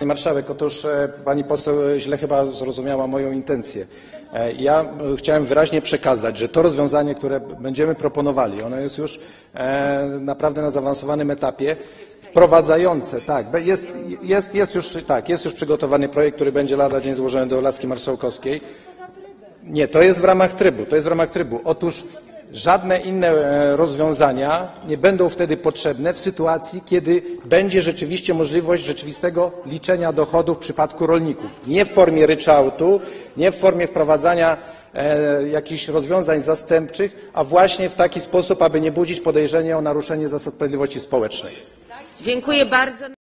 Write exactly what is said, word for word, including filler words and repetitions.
Pani marszałek, otóż pani poseł źle chyba zrozumiała moją intencję. Ja chciałem wyraźnie przekazać, że to rozwiązanie, które będziemy proponowali, ono jest już naprawdę na zaawansowanym etapie, wprowadzające, tak, jest, jest, jest, już, tak, jest już przygotowany projekt, który będzie lada dzień złożony do laski marszałkowskiej. Nie, to jest w ramach trybu, to jest w ramach trybu. Otóż żadne inne rozwiązania nie będą wtedy potrzebne w sytuacji, kiedy będzie rzeczywiście możliwość rzeczywistego liczenia dochodów w przypadku rolników. Nie w formie ryczałtu, nie w formie wprowadzania e, jakichś rozwiązań zastępczych, a właśnie w taki sposób, aby nie budzić podejrzenia o naruszenie zasad sprawiedliwości społecznej. Dziękuję bardzo.